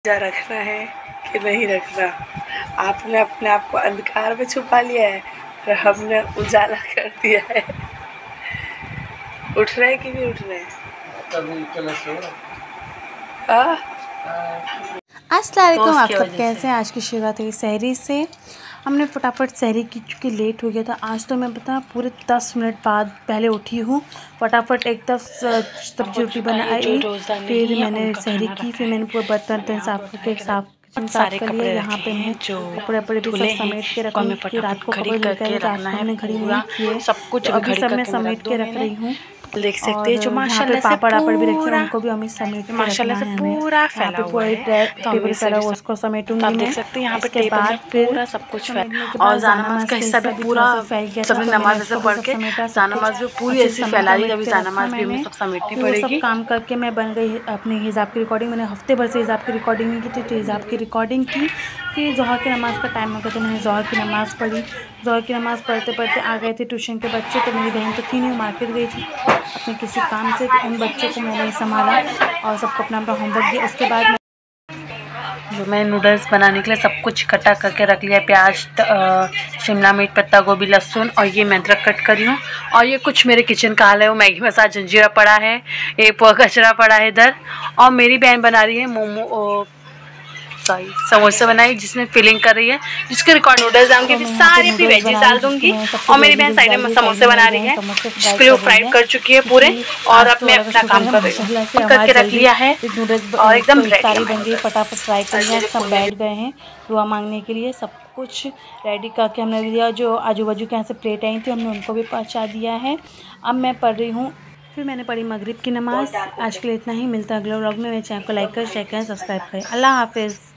जा रखना है कि नहीं रखना। आपने अपने आप को अंधकार में छुपा लिया है और हमने उजाला कर दिया है। उठ रहे कि नहीं उठ रहे? अस्सलाम वालेकुम, आप सब कैसे हैं? आज की शुरुआत हुई सहरी से। हमने फटाफट सहरी की, चूँकि लेट हो गया था आज, तो मैं पता पूरे 10 मिनट बाद पहले उठी हूँ। फटाफट एक दफ़ सब्जी रोटी बनाई, फिर मैंने सहरी की, फिर मैंने पूरा बर्तन साफ़ करके साफ़ कर लिया। यहाँ पे मैं कपड़े भी सब समेट के रख रही हूँ कि रात को कपड़े लेकर रात को हमने घड़ी नहीं किए, तो अभी सब मैं समेट के रख रही हूँ। देख सकते हैं जो माशाल्लाह से पापड़ भी रखे हैं, उनको भी हमें समेट के माशाल्लाह से पूरा फैला हुआ है। टेबल फैला हुआ उसको समेटूंगी मैं। देख सकते हैं यहाँ पे इसके बाद पूरा सब कुछ और जानमाज का हिस्सा भी पूरा सभी नमाज से पढ़ के जानमाज भी पूरी ऐसी फैला रही है। अभी जानमाज भी हमें सब समेटनी पड़ेगी। सब काम करके मैं बन गई अपने हिजाब की रिकॉर्डिंग। मैंने हफ्ते भर से हिजाब की रिकॉर्डिंग नहीं की थी, तो हिजाब की रिकॉर्डिंग की। फिर ज़ोहर की नमाज़ का टाइम हो गया तो मैंने ज़ोहर की नमाज़ पढ़ी। ज़ोहर की नमाज़ पढ़ते पढ़ते आ गए थे ट्यूशन के बच्चे, तो मेरी बहन तो थी नहीं, मार्केट गई थी अपने किसी काम से, तो उन बच्चों को मैंने संभाला और सबको अपना अपना होमवर्क दिया। उसके बाद जो मैं नूडल्स बनाने के लिए सब कुछ इकट्ठा करके रख लिया। प्याज, शिमला मिर्च, पत्ता गोभी, लहसुन और ये मैं अदरक कट करी हूँ। और ये कुछ मेरे किचन का हाल है, वो मैगी मसाला जंजीरा पड़ा है, एक पोहा कचरा पड़ा है इधर। और मेरी बहन बना रही है समोसे बनाई, जिसमें फिलिंग कर रही है, जिसके रिकॉर्ड नूडल्स डालूंगी, फिर सारी अपनी वेजीज डाल दूंगी। और मेरी बहन साइड में समोसे बना रही है, जिसके लिए फ्राई कर चुकी है पूरे। और अब मैं अपना काम कर रही हूँ, करके रख लिया है और एकदम सारी बन गई, फटाफट फ्राई कर लिया। सब बैठ गए हैं दुआ मांगने के लिए, सब कुछ रेडी करके हमने दिया। जो आजू बाजू के यहाँ से प्लेट आई थी हमने उनको भी पहुँचा दिया है। अब मैं पढ़ रही हूँ, फिर मैंने पढ़ी मगरिब की नमाज़। आज के लिए इतना ही, मिलता है अगले व्लॉग में। मेरे चैनल को लाइक करें, शेयर करें, सब्सक्राइब करें। अल्लाह हाफिज़।